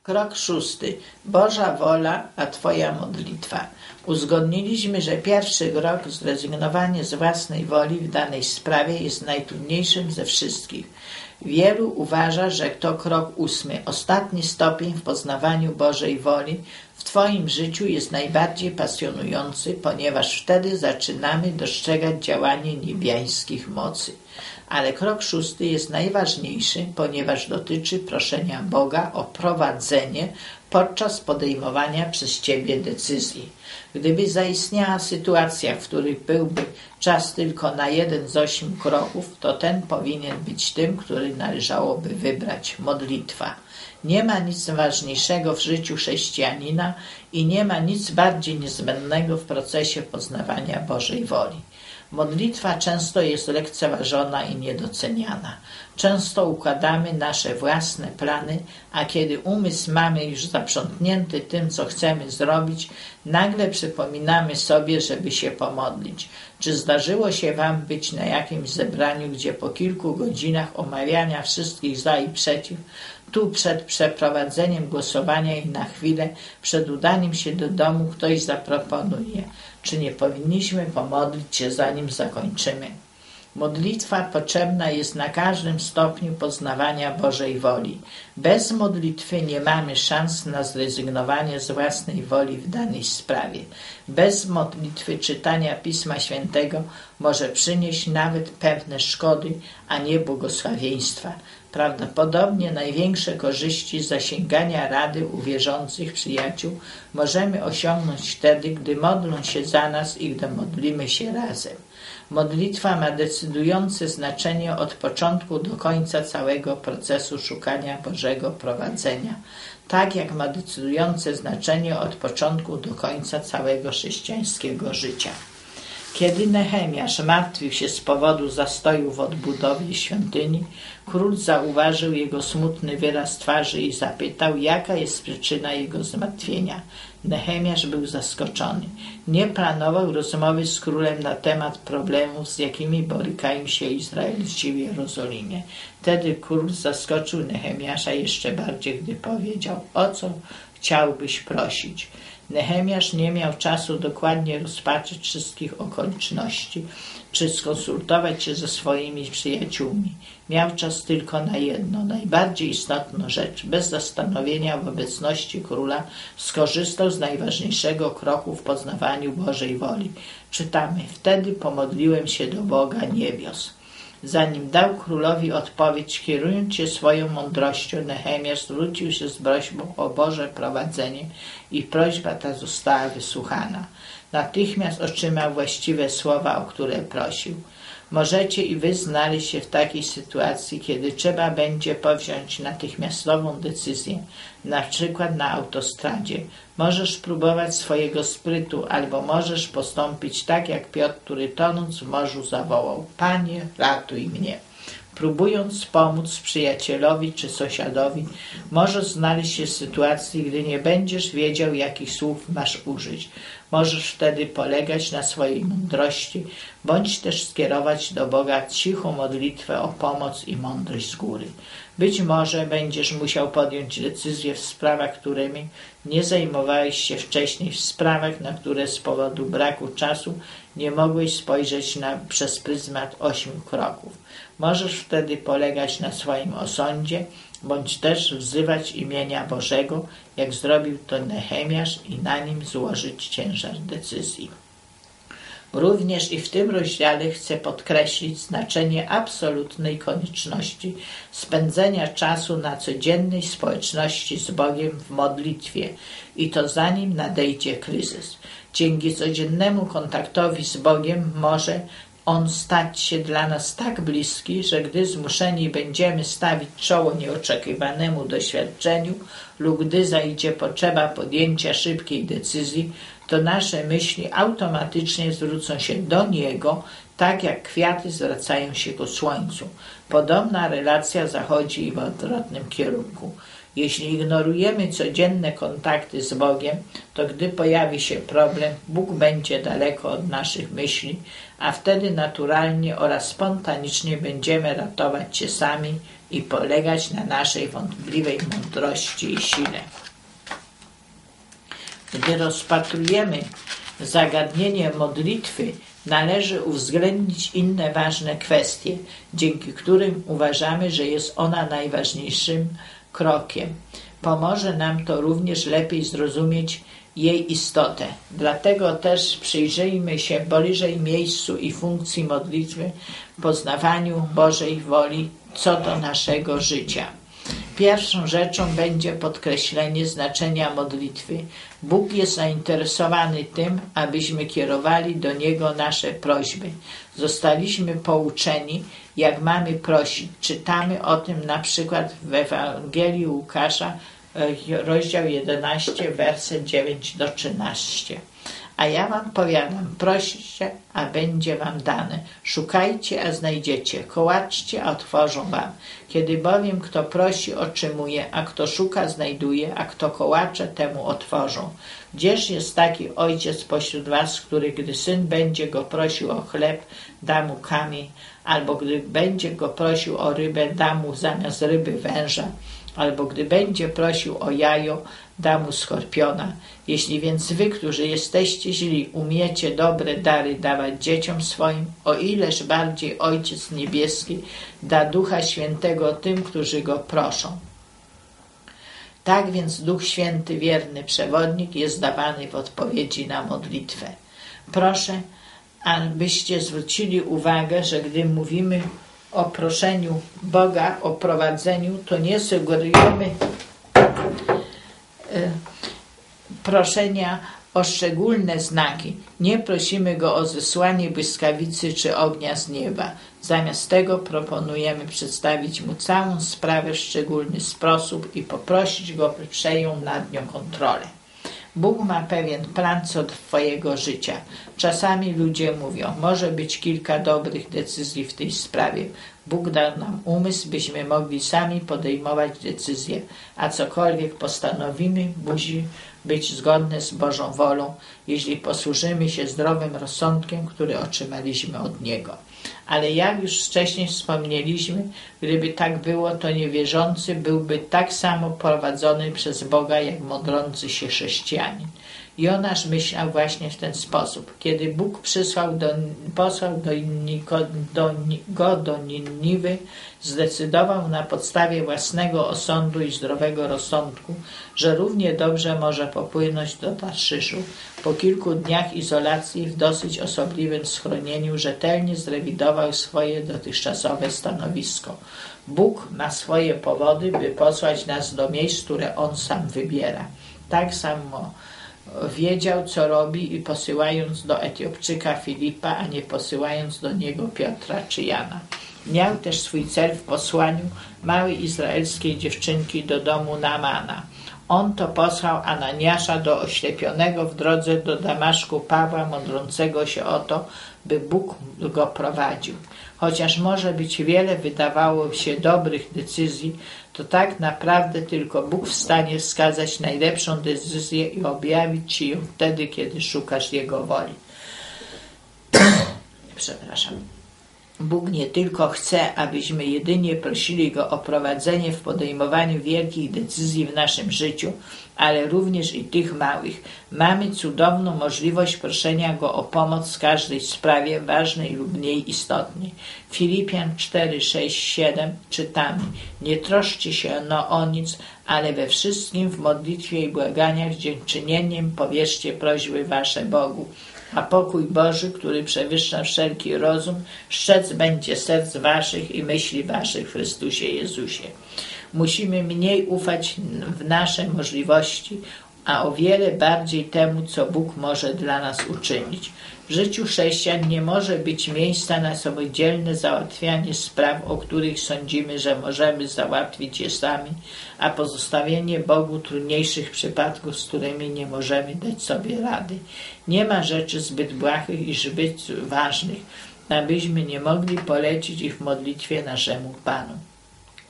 Krok 6. Boża wola, a Twoja modlitwa. Uzgodniliśmy, że pierwszy krok, zrezygnowanie z własnej woli w danej sprawie, jest najtrudniejszym ze wszystkich. Wielu uważa, że to krok 8, ostatni stopień w poznawaniu Bożej woli, w Twoim życiu jest najbardziej pasjonujący, ponieważ wtedy zaczynamy dostrzegać działanie niebiańskich mocy. Ale krok 6 jest najważniejszy, ponieważ dotyczy proszenia Boga o prowadzenie podczas podejmowania przez Ciebie decyzji. Gdyby zaistniała sytuacja, w której byłby czas tylko na jeden z 8 kroków, to ten powinien być tym, który należałoby wybrać – modlitwa. Nie ma nic ważniejszego w życiu chrześcijanina i nie ma nic bardziej niezbędnego w procesie poznawania Bożej woli. Modlitwa często jest lekceważona i niedoceniana. Często układamy nasze własne plany, a kiedy umysł mamy już zaprzątnięty tym, co chcemy zrobić, nagle przypominamy sobie, żeby się pomodlić. Czy zdarzyło się Wam być na jakimś zebraniu, gdzie po kilku godzinach omawiania wszystkich za i przeciw, tu przed przeprowadzeniem głosowania i na chwilę przed udaniem się do domu ktoś zaproponuje: czy nie powinniśmy pomodlić się, zanim zakończymy? Modlitwa potrzebna jest na każdym stopniu poznawania Bożej woli. Bez modlitwy nie mamy szans na zrezygnowanie z własnej woli w danej sprawie. Bez modlitwy czytania Pisma Świętego może przynieść nawet pewne szkody, a nie błogosławieństwa. Prawdopodobnie największe korzyści z zasięgania rady u wierzących przyjaciół możemy osiągnąć wtedy, gdy modlą się za nas i gdy modlimy się razem. Modlitwa ma decydujące znaczenie od początku do końca całego procesu szukania Bożego prowadzenia, tak jak ma decydujące znaczenie od początku do końca całego chrześcijańskiego życia. Kiedy Nehemiasz martwił się z powodu zastoju w odbudowie świątyni, król zauważył jego smutny wyraz twarzy i zapytał, jaka jest przyczyna jego zmartwienia. Nehemiasz był zaskoczony. Nie planował rozmowy z królem na temat problemów, z jakimi borykają się Izraelici w Jerozolimie. Wtedy król zaskoczył Nehemiasza jeszcze bardziej, gdy powiedział: o co chciałbyś prosić? Nehemiasz nie miał czasu dokładnie rozpatrzyć wszystkich okoliczności, czy skonsultować się ze swoimi przyjaciółmi. Miał czas tylko na jedno, najbardziej istotną rzecz. Bez zastanowienia w obecności króla skorzystał z najważniejszego kroku w poznawaniu Bożej woli. Czytamy: wtedy pomodliłem się do Boga niebios. Zanim dał królowi odpowiedź, kierując się swoją mądrością, Nehemiasz zwrócił się z prośbą o Boże prowadzenie i prośba ta została wysłuchana. Natychmiast otrzymał właściwe słowa, o które prosił. Możecie i wy znaleźć się w takiej sytuacji, kiedy trzeba będzie powziąć natychmiastową decyzję, na przykład na autostradzie. Możesz próbować swojego sprytu, albo możesz postąpić tak jak Piotr, który tonąc w morzu zawołał: Panie, ratuj mnie. Próbując pomóc przyjacielowi czy sąsiadowi, możesz znaleźć się w sytuacji, gdy nie będziesz wiedział, jakich słów masz użyć. Możesz wtedy polegać na swojej mądrości, bądź też skierować do Boga cichą modlitwę o pomoc i mądrość z góry. Być może będziesz musiał podjąć decyzję w sprawach, którymi nie zajmowałeś się wcześniej, w sprawach, na które z powodu braku czasu nie mogłeś spojrzeć przez pryzmat 8 kroków. Możesz wtedy polegać na swoim osądzie, bądź też wzywać imienia Bożego, jak zrobił to Nehemiasz, i na nim złożyć ciężar decyzji. Również i w tym rozdziale chcę podkreślić znaczenie absolutnej konieczności spędzenia czasu na codziennej społeczności z Bogiem w modlitwie, i to zanim nadejdzie kryzys. Dzięki codziennemu kontaktowi z Bogiem może On stać się dla nas tak bliski, że gdy zmuszeni będziemy stawić czoło nieoczekiwanemu doświadczeniu lub gdy zajdzie potrzeba podjęcia szybkiej decyzji, to nasze myśli automatycznie zwrócą się do Niego, tak jak kwiaty zwracają się ku słońcu. Podobna relacja zachodzi i w odwrotnym kierunku. Jeśli ignorujemy codzienne kontakty z Bogiem, to gdy pojawi się problem, Bóg będzie daleko od naszych myśli, a wtedy naturalnie oraz spontanicznie będziemy ratować się sami i polegać na naszej wątpliwej mądrości i sile. Gdy rozpatrujemy zagadnienie modlitwy, należy uwzględnić inne ważne kwestie, dzięki którym uważamy, że jest ona najważniejszym krokiem. Pomoże nam to również lepiej zrozumieć jej istotę. Dlatego też przyjrzyjmy się bliżej miejscu i funkcji modlitwy w poznawaniu Bożej woli co do naszego życia. Pierwszą rzeczą będzie podkreślenie znaczenia modlitwy. Bóg jest zainteresowany tym, abyśmy kierowali do Niego nasze prośby. Zostaliśmy pouczeni, jak mamy prosić. Czytamy o tym na przykład w Ewangelii Łukasza, rozdział 11, werset 9-13. A ja wam powiadam, proście, a będzie wam dane. Szukajcie, a znajdziecie. Kołaczcie, a otworzą wam. Kiedy bowiem kto prosi, otrzymuje, a kto szuka, znajduje, a kto kołacze, temu otworzą. Gdzież jest taki ojciec pośród was, który gdy syn będzie go prosił o chleb, da mu kamień, albo gdy będzie go prosił o rybę, da mu zamiast ryby węża, albo gdy będzie prosił o jajo, da mu skorpiona. Jeśli więc wy, którzy jesteście źli, umiecie dobre dary dawać dzieciom swoim, o ileż bardziej Ojciec Niebieski da Ducha Świętego tym, którzy Go proszą. Tak więc Duch Święty, wierny przewodnik, jest dawany w odpowiedzi na modlitwę. Proszę, abyście zwrócili uwagę, że gdy mówimy o proszeniu Boga, o prowadzeniu, to nie sugerujemy proszenia o szczególne znaki. Nie prosimy Go o zesłanie błyskawicy czy ognia z nieba. Zamiast tego proponujemy przedstawić Mu całą sprawę w szczególny sposób i poprosić Go, by przejął nad nią kontrolę. Bóg ma pewien plan co do twojego życia. Czasami ludzie mówią, może być kilka dobrych decyzji w tej sprawie. Bóg dał nam umysł, byśmy mogli sami podejmować decyzje, a cokolwiek postanowimy, musi być zgodne z Bożą wolą, jeśli posłużymy się zdrowym rozsądkiem, który otrzymaliśmy od Niego. Ale jak już wcześniej wspomnieliśmy, gdyby tak było, to niewierzący byłby tak samo prowadzony przez Boga, jak modlący się chrześcijanin. Jonasz myślał właśnie w ten sposób. Kiedy Bóg posłał do Niniwy, zdecydował na podstawie własnego osądu i zdrowego rozsądku, że równie dobrze może popłynąć do Tarszyszu. Po kilku dniach izolacji w dosyć osobliwym schronieniu rzetelnie zrewidował swoje dotychczasowe stanowisko. Bóg ma swoje powody, by posłać nas do miejsc, które On sam wybiera. Tak samo wiedział, co robi i posyłając do Etiopczyka Filipa, a nie posyłając do niego Piotra czy Jana. Miał też swój cel w posłaniu małej izraelskiej dziewczynki do domu Naamana. On to posłał Ananiasza do oślepionego w drodze do Damaszku Pawła, modlącego się o to, by Bóg go prowadził. Chociaż może być wiele wydawało się dobrych decyzji, to tak naprawdę tylko Bóg w stanie wskazać najlepszą decyzję i objawić ci ją wtedy, kiedy szukasz Jego woli. Przepraszam. Bóg nie tylko chce, abyśmy jedynie prosili Go o prowadzenie w podejmowaniu wielkich decyzji w naszym życiu, ale również i tych małych. Mamy cudowną możliwość proszenia Go o pomoc w każdej sprawie, ważnej lub mniej istotnej. Filipian 4, 6, 7 czytamy: nie troszcie się o nic, ale we wszystkim w modlitwie i błaganiach z dziękczynieniem powierzcie prośby wasze Bogu. A pokój Boży, który przewyższa wszelki rozum, strzec będzie serc waszych i myśli waszych w Chrystusie Jezusie. Musimy mniej ufać w nasze możliwości, a o wiele bardziej temu, co Bóg może dla nas uczynić. W życiu chrześcijan nie może być miejsca na samodzielne załatwianie spraw, o których sądzimy, że możemy załatwić je sami, a pozostawienie Bogu trudniejszych przypadków, z którymi nie możemy dać sobie rady. Nie ma rzeczy zbyt błahych i zbyt ważnych, abyśmy nie mogli polecić ich w modlitwie naszemu Panu.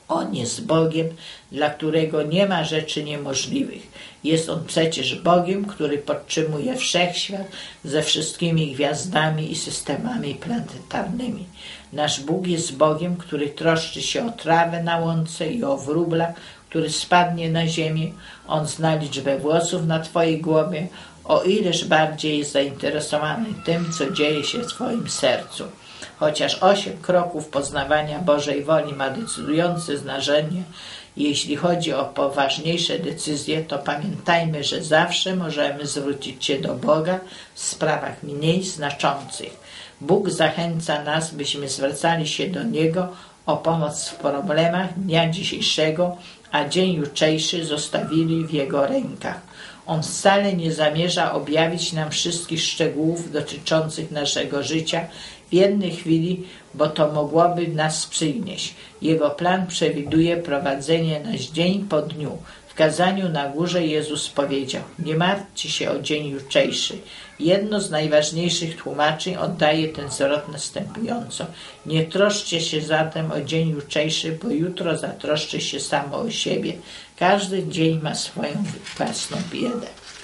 On jest Bogiem, dla którego nie ma rzeczy niemożliwych. Jest On przecież Bogiem, który podtrzymuje wszechświat ze wszystkimi gwiazdami i systemami planetarnymi. Nasz Bóg jest Bogiem, który troszczy się o trawę na łące i o wróbla, który spadnie na ziemię. On zna liczbę włosów na Twojej głowie, o ileż bardziej jest zainteresowany tym, co dzieje się w Twoim sercu. Chociaż 8 kroków poznawania Bożej woli ma decydujące znaczenie, jeśli chodzi o poważniejsze decyzje, to pamiętajmy, że zawsze możemy zwrócić się do Boga w sprawach mniej znaczących. Bóg zachęca nas, byśmy zwracali się do Niego o pomoc w problemach dnia dzisiejszego, a dzień jutrzejszy zostawili w Jego rękach. On wcale nie zamierza objawić nam wszystkich szczegółów dotyczących naszego życia w jednej chwili, bo to mogłoby nas przynieść. Jego plan przewiduje prowadzenie nas dzień po dniu. W kazaniu na górze Jezus powiedział: nie martwcie się o dzień jutrzejszy. Jedno z najważniejszych tłumaczeń oddaje ten zwrot następująco: nie troszczcie się zatem o dzień jutrzejszy, bo jutro zatroszczy się samo o siebie. Każdy dzień ma swoją własną biedę.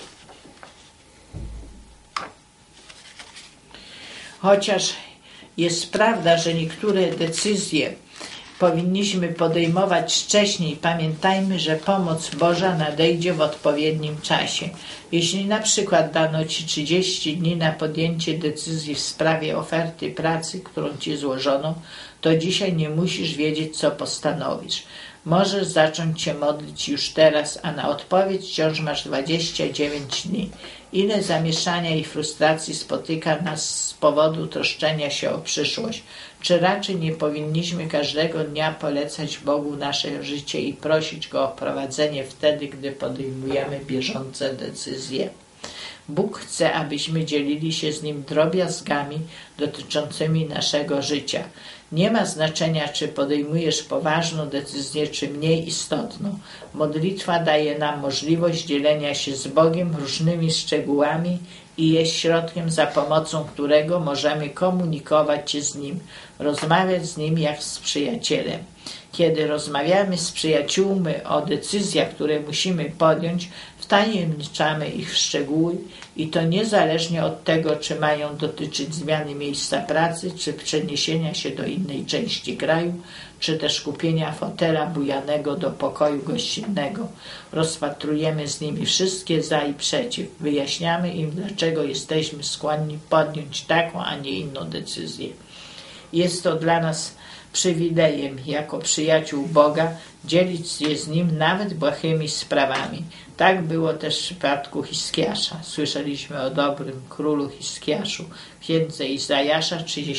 Chociaż jest prawda, że niektóre decyzje powinniśmy podejmować wcześniej, pamiętajmy, że pomoc Boża nadejdzie w odpowiednim czasie. Jeśli na przykład dano Ci 30 dni na podjęcie decyzji w sprawie oferty pracy, którą Ci złożono, to dzisiaj nie musisz wiedzieć, co postanowisz. Możesz zacząć się modlić już teraz, a na odpowiedź wciąż masz 29 dni. Ile zamieszania i frustracji spotyka nas z powodu troszczenia się o przyszłość? Czy raczej nie powinniśmy każdego dnia polecać Bogu nasze życie i prosić Go o prowadzenie wtedy, gdy podejmujemy bieżące decyzje? Bóg chce, abyśmy dzielili się z Nim drobiazgami dotyczącymi naszego życia. Nie ma znaczenia, czy podejmujesz poważną decyzję, czy mniej istotną. Modlitwa daje nam możliwość dzielenia się z Bogiem różnymi szczegółami i jest środkiem, za pomocą którego możemy komunikować się z Nim, rozmawiać z Nim jak z przyjacielem. Kiedy rozmawiamy z przyjaciółmi o decyzjach, które musimy podjąć, wtajemniczamy ich w szczegóły i to niezależnie od tego, czy mają dotyczyć zmiany miejsca pracy, czy przeniesienia się do innej części kraju, czy też kupienia fotela bujanego do pokoju gościnnego. Rozpatrujemy z nimi wszystkie za i przeciw. Wyjaśniamy im, dlaczego jesteśmy skłonni podjąć taką, a nie inną decyzję. Jest to dla nas przywilejem, jako przyjaciół Boga, dzielić się z Nim nawet błahymi sprawami. Tak było też w przypadku Hiskiasza. Słyszeliśmy o dobrym królu Hiskiaszu. W księdze Izajasza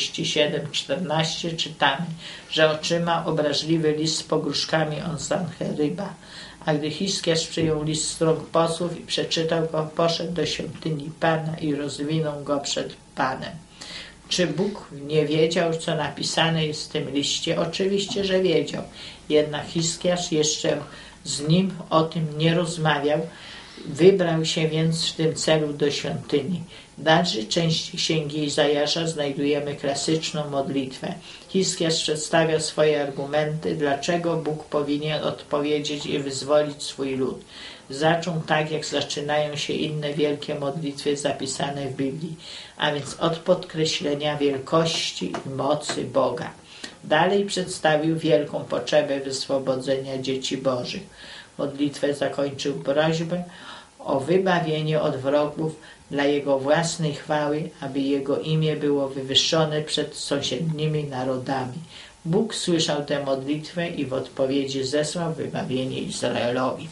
37:14 czytamy, że otrzymał obraźliwy list z pogróżkami od Sancheryba. A gdy Hiskiasz przyjął list z rąk posłów i przeczytał go, poszedł do świątyni Pana i rozwinął go przed Panem. Czy Bóg nie wiedział, co napisane jest w tym liście? Oczywiście, że wiedział. Jednak Hiskiasz jeszcze z nim o tym nie rozmawiał. Wybrał się więc w tym celu do świątyni. W dalszej części księgi Izajasza znajdujemy klasyczną modlitwę. Hiskiasz przedstawia swoje argumenty, dlaczego Bóg powinien odpowiedzieć i wyzwolić swój lud. Zaczął tak, jak zaczynają się inne wielkie modlitwy zapisane w Biblii, a więc od podkreślenia wielkości i mocy Boga. Dalej przedstawił wielką potrzebę wyswobodzenia dzieci Bożych. Modlitwę zakończył prośbę o wybawienie od wrogów dla Jego własnej chwały, aby Jego imię było wywyższone przed sąsiednimi narodami. Bóg słyszał tę modlitwę i w odpowiedzi zesłał wybawienie Izraelowi.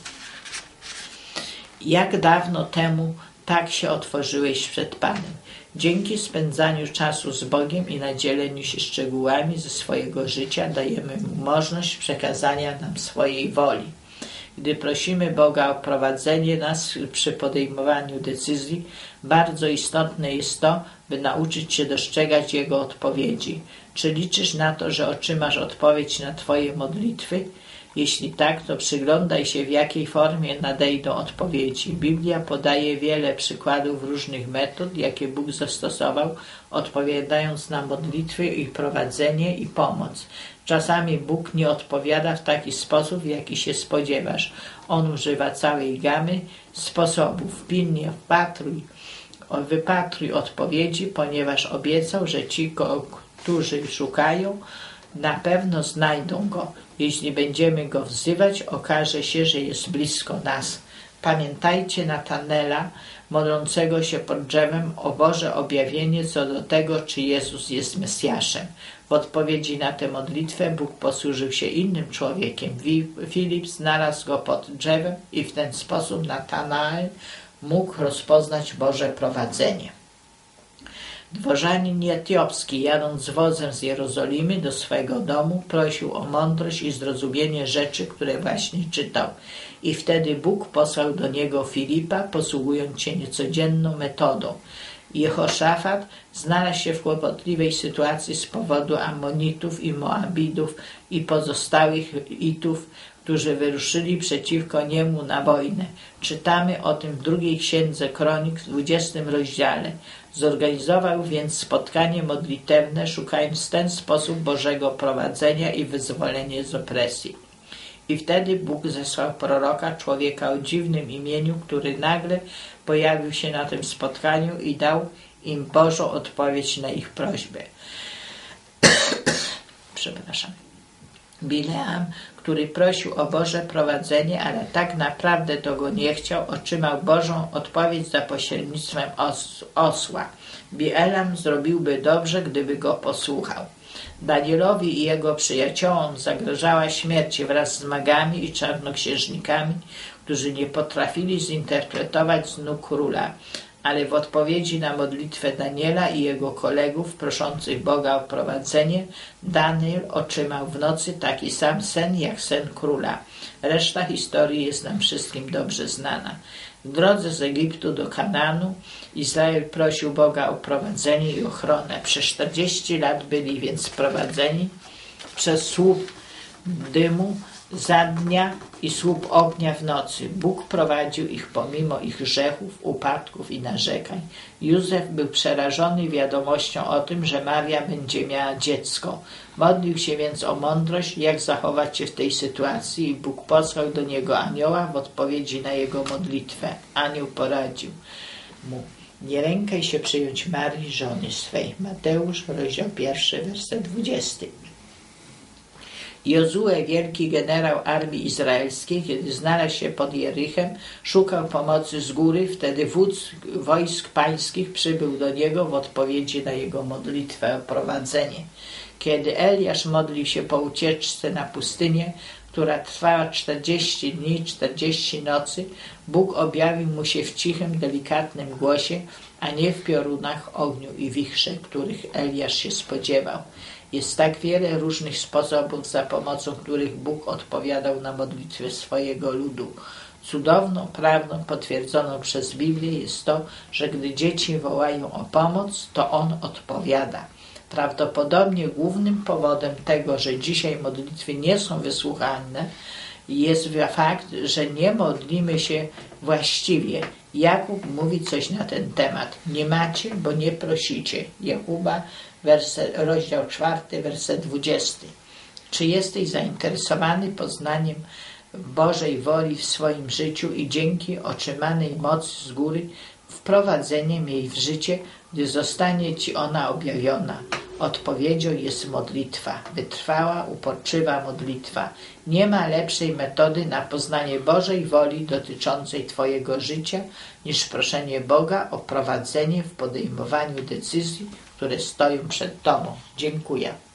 Jak dawno temu tak się otworzyłeś przed Panem? Dzięki spędzaniu czasu z Bogiem i nadzieleniu się szczegółami ze swojego życia dajemy Mu możliwość przekazania nam swojej woli. Gdy prosimy Boga o prowadzenie nas przy podejmowaniu decyzji, bardzo istotne jest to, by nauczyć się dostrzegać Jego odpowiedzi. Czy liczysz na to, że otrzymasz odpowiedź na Twoje modlitwy? Jeśli tak, to przyglądaj się, w jakiej formie nadejdą odpowiedzi. Biblia podaje wiele przykładów różnych metod, jakie Bóg zastosował, odpowiadając na modlitwy i prowadzenie i pomoc. Czasami Bóg nie odpowiada w taki sposób, w jaki się spodziewasz. On używa całej gamy sposobów. Pilnie wypatruj odpowiedzi, ponieważ obiecał, że ci, którzy szukają, na pewno znajdą Go. Jeśli będziemy Go wzywać, okaże się, że jest blisko nas. Pamiętajcie Natanela, modlącego się pod drzewem o Boże objawienie co do tego, czy Jezus jest Mesjaszem. W odpowiedzi na tę modlitwę Bóg posłużył się innym człowiekiem. Filip znalazł go pod drzewem i w ten sposób Natanael mógł rozpoznać Boże prowadzenie. Dworzanin etiopski, jadąc wozem z Jerozolimy do swego domu, prosił o mądrość i zrozumienie rzeczy, które właśnie czytał. I wtedy Bóg posłał do niego Filipa, posługując się niecodzienną metodą. Jehoszafat znalazł się w kłopotliwej sytuacji z powodu Ammonitów i Moabitów i pozostałych Itów, którzy wyruszyli przeciwko niemu na wojnę. Czytamy o tym w 2 Księdze Kronik w 20 rozdziale. Zorganizował więc spotkanie modlitewne, szukając w ten sposób Bożego prowadzenia i wyzwolenia z opresji. I wtedy Bóg zesłał proroka, człowieka o dziwnym imieniu, który nagle pojawił się na tym spotkaniu i dał im Bożą odpowiedź na ich prośbę. Bileam, który prosił o Boże prowadzenie, ale tak naprawdę tego nie chciał, otrzymał Bożą odpowiedź za pośrednictwem osła. Bileam zrobiłby dobrze, gdyby go posłuchał. Danielowi i jego przyjaciołom zagrażała śmierć wraz z magami i czarnoksiężnikami, którzy nie potrafili zinterpretować snu króla, ale w odpowiedzi na modlitwę Daniela i jego kolegów proszących Boga o prowadzenie, Daniel otrzymał w nocy taki sam sen jak sen króla. Reszta historii jest nam wszystkim dobrze znana. W drodze z Egiptu do Kanaanu Izrael prosił Boga o prowadzenie i ochronę. Przez 40 lat byli więc prowadzeni przez słup dymu za dnia i słup ognia w nocy. Bóg prowadził ich pomimo ich grzechów, upadków i narzekań. Józef był przerażony wiadomością o tym, że Maria będzie miała dziecko. Modlił się więc o mądrość, jak zachować się w tej sytuacji, i Bóg posłał do niego anioła w odpowiedzi na jego modlitwę. Anioł poradził mu: nie lękaj się przyjąć Marii, żony swej. Mateusz, rozdział 1, werset 20. Jozue, wielki generał armii izraelskiej, kiedy znalazł się pod Jerychem, szukał pomocy z góry. Wtedy wódz wojsk pańskich przybył do niego w odpowiedzi na jego modlitwę o prowadzenie. Kiedy Eliasz modlił się po ucieczce na pustynię, która trwała 40 dni, 40 nocy, Bóg objawił mu się w cichym, delikatnym głosie, a nie w piorunach, ogniu i wichrze, których Eliasz się spodziewał. Jest tak wiele różnych sposobów, za pomocą których Bóg odpowiadał na modlitwę swojego ludu. Cudowną prawdą potwierdzoną przez Biblię jest to, że gdy dzieci wołają o pomoc, to On odpowiada. Prawdopodobnie głównym powodem tego, że dzisiaj modlitwy nie są wysłuchane, jest fakt, że nie modlimy się właściwie. Jakub mówi coś na ten temat. Nie macie, bo nie prosicie. Jakuba, rozdział 4, werset 20. Czy jesteś zainteresowany poznaniem Bożej woli w swoim życiu i dzięki otrzymanej mocy z góry wprowadzeniem jej w życie, gdy zostanie Ci ona objawiona? Odpowiedzią jest modlitwa. Wytrwała, uporczywa modlitwa. Nie ma lepszej metody na poznanie Bożej woli dotyczącej Twojego życia niż proszenie Boga o prowadzenie w podejmowaniu decyzji, które stoją przed Tobą. Dziękuję.